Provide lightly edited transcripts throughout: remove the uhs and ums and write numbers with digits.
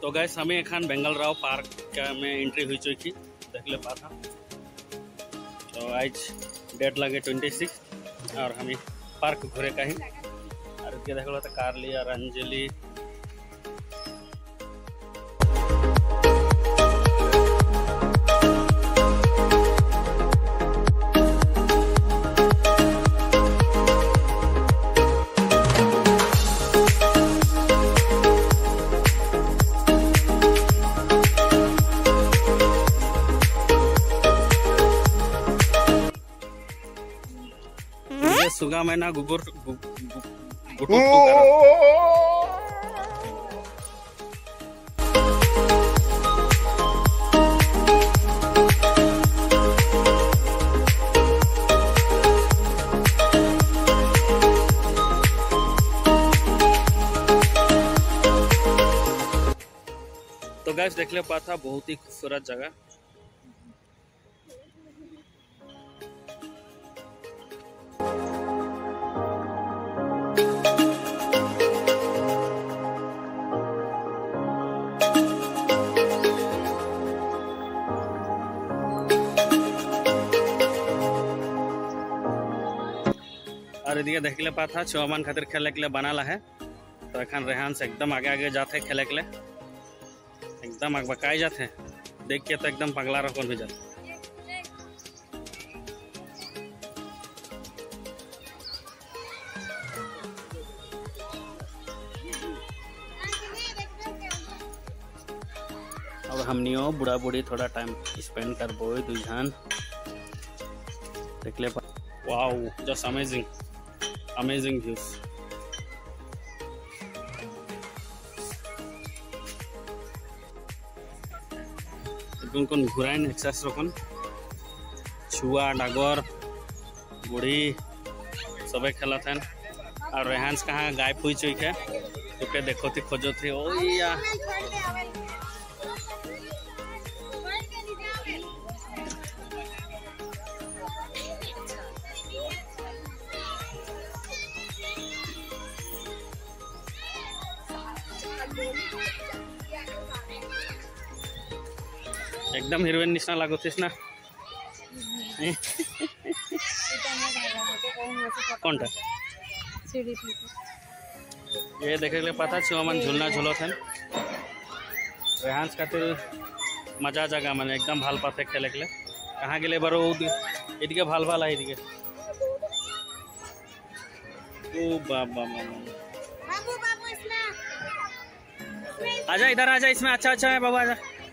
तो गैस हमें एखान बेंगलराव पार्क में एंट्री हुई चुकी देख ले पाता। तो आज डेट लगे 26 और हमें पार्क घूरे का ही और देख लो तो कार लिया अंजलि सुगा मैना गुगुर तो गैस देख ले पाता बहुत ही खूबसूरत जगह। और ये देख ले पाता छुआमान खातिर खेले के लिए बनाला है। तो एखन रेहान से एकदम आगे आगे जाते खेले के लिए एकदम आगे बकाई जाते देख के तो एकदम पगला रखन हो जाते। अब हमनियो बुढ़ा बुढ़ी थोड़ा टाइम स्पेंड कर बोए दुजान देख ले। Wow just amazing views. कौन घुराइन एक्साइज रखन छुआ डागर बुढ़ी सबे खेला थे और रेहांस कहाँ गायब हुई चुकी है तो देखो थी खोजो थी ओ या एकदम हीरोइन निशा लागो थी ना कौन था ये देखे ले पता छुआमान झूलना झूलो थे रेहांस खातिर मजा जगह मैंने एकदम ভাল पाते खेले के लिए कहाँ गए बारो एदिके ভাল ভাল है ओ बाबा आजा इधर आजा इसमें अच्छा है बाबा आजा।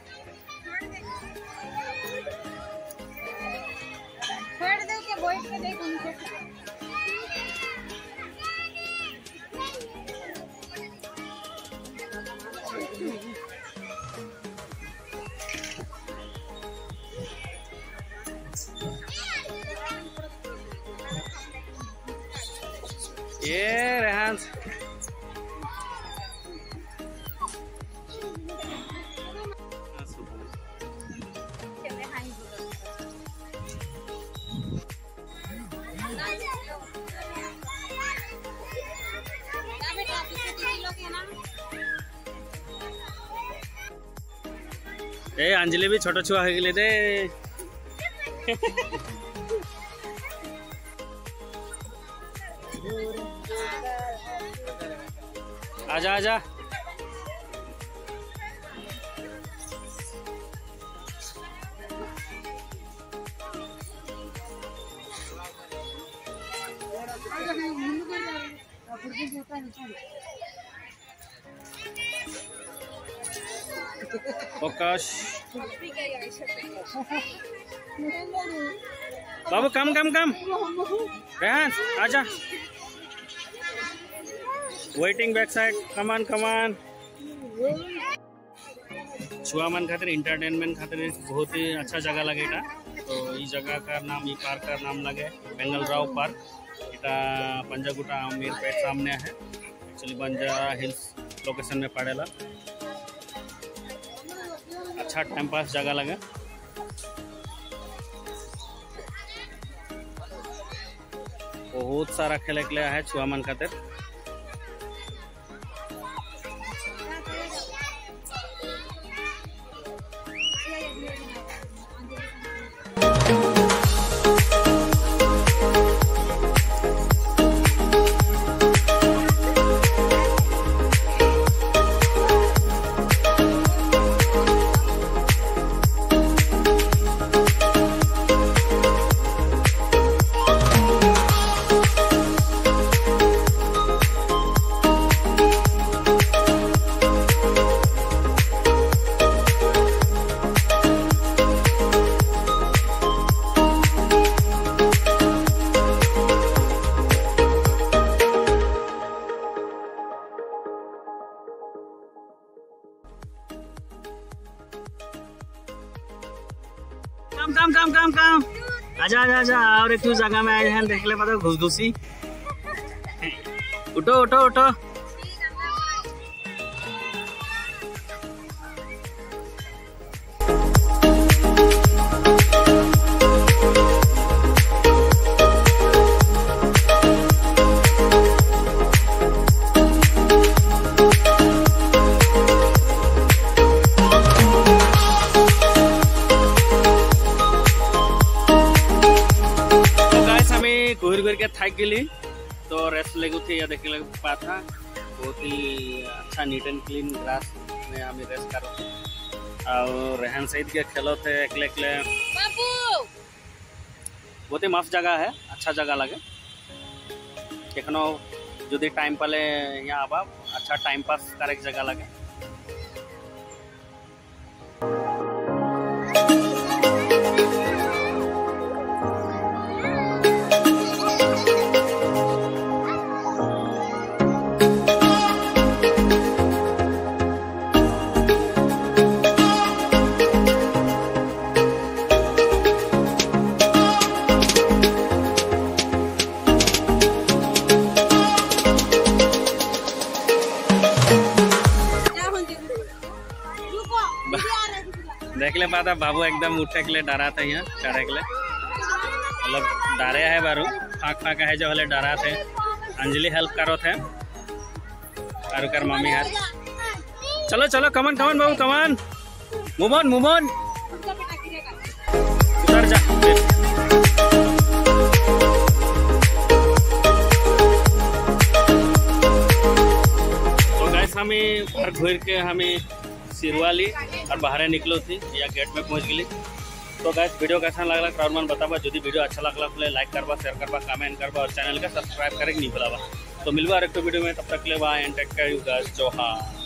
ये रेहांस ए अंजलि भी छोटा छुआ हो गए दे आजा आजा फोकस बाबू कम रेहान आजा वेटिंग बैक साइड कमान छुआमान खातिर एंटरटेनमेंट खातिर बहुत ही अच्छा जगह लगेगा। तो इस जगह का नाम ये पार्क का नाम लगे बेंगलराव पार्क। इटा पंजागुटा अमीरपेट सामने है एक्चुअली बंजारा हिल्स लोकेशन में पड़ेला। अच्छा टाइम पास जगह लगे। बहुत सारा खेले के लिए है छुआमान खातिर। कम आजा आजा आजा और एक जगह में आए हैं देख ले पता घुसघुसी उठो उठो उठो घूर के थक गई तो रेस्ट लेगु थी या देखे लग पा था बहुत ही अच्छा नीट एंड क्लीन ग्रास में हमें रेस्ट करो और रहन सहित के खेलो थे एकले एकले बहुत ही मस्त जगह है अच्छा जगह लगे देखनो यदि टाइम पाले यहाँ आबा अच्छा टाइम पास करे जगह लगे देख ले पाता बाबू एकदम उठे के लिए डरा था यहाँ चढ़े के लिए मतलब डरे है बारू फाँक है जो हले डरा थे अंजलि हेल्प करो थे और कर मम्मी है चलो चलो कमन कमन बाबू कमन मूव ऑन उधर जा तो गैस हमें घर घूर के हमें सिरवाली और बाहर निकलो थी या गेट में पहुंच गई तो गाइस वीडियो कैसा लगला क्राउड मन बताबा यदि वीडियो अच्छा लगला तो लाइक करबा शेयर करबा कमेंट करबा और चैनल का सब्सक्राइब करे नहीं भूलबा तो मिलबा एक वीडियो में तब तक ले bye and take care you guys जोहार।